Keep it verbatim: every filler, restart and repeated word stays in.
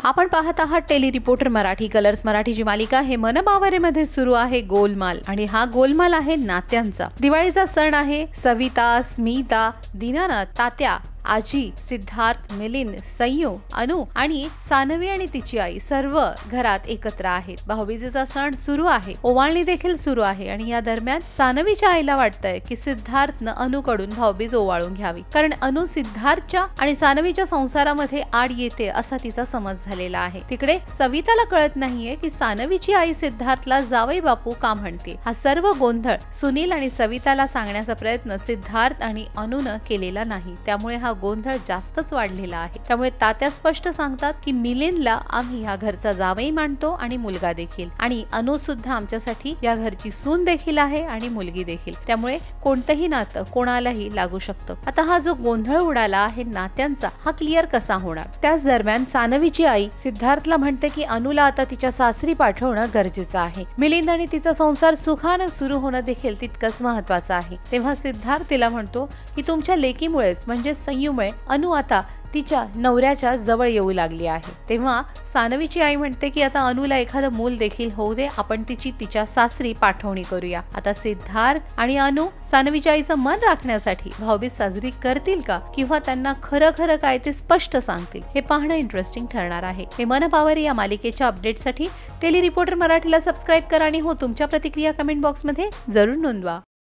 आपण पाहत आहात टेली रिपोर्टर मराठी. कलर्स मराठीची मालिका हे मन बावरेमध्ये सुरू आहे गोलमाल, आणि हा गोलमाल आहे नात्यांचा. दिवाळीचा सण आहे. सविता, स्मिता, दीनानाथ, तात्या, आजी, सिद्धार्थ, मिलिंद, संयू, अनु आणि सानवी आणि तिची आई सर्व घरात एकत्र आहेत. भाऊबीजेचा सण सुरू आहे. ओवाळणी देखील सुरू आहे. आणि या दरम्यान सानवीच्या आईला वाटतंय की सिद्धार्थनं अनुकडून भाऊबीज ओवाळून घ्यावी, कारण अनु सिद्धार्थच्या आणि सानवीच्या संसारामध्ये आड येते असा तिचा समज झालेला आहे. तिकडे सविताला कळत नाहीये की सानवीची आई सिद्धार्थला जावई बापू का म्हणते. हा सर्व गोंधळ सुनील आणि सविताला सांगण्याचा प्रयत्न सिद्धार्थ आणि अनुनं केलेला नाही. त्यामुळे हा गोंधळ जास्तच वाढलेला आहे. त्यामुळे तात्या स्पष्ट सांगतात की मिलिंदला आम्ही या घरचा जावई मानतो आणि मुलगा देखील, आणि अनु सुद्धा आमच्यासाठी या घरची सून देखील आहे आणि मुलगी देखील. त्यामुळे कोणतंही नातं कोणालाही लागू शकतं. आता हा जो गोंधळ उडाला आहे नात्यांचा, हा क्लिअर कसा होणार. त्याच दरम्यान सानवीची आई सिद्धार्थला म्हणते की अनुला आता तिच्या सासरी पाठवणं गरजेचं आहे. मिलिंद आणि तिचा संसार सुखानं सुरू होणं देखील तितकंच महत्वाचं आहे. तेव्हा सिद्धार्थ तिला म्हणतो की तुमच्या लेकीमुळेच म्हणजे संयुमुळे अनु आता तिच्या नवऱ्याच्या जवळ येऊ लागली आहे. तेव्हा सानवीची आई म्हणते की आता अनुला एखादं मूल देखील होऊ दे, आपण तिची तिच्या सासरी पाठवणी करूया. आता सिद्धार्थ आणि अनु सानवीच्या आईचं मन राखण्यासाठी भाऊबीज साजरी करतील का, किंवा त्यांना खरं खरं काय ते स्पष्ट सांगतील, हे पाहणं इंटरेस्टिंग ठरणार आहे. हे मन बावरे या मालिकेच्या अपडेटसाठी टेली रिपोर्टर मराठीला सबस्क्राईब करा आणि हो तुमच्या प्रतिक्रिया कमेंट बॉक्समध्ये जरूर नोंदवा.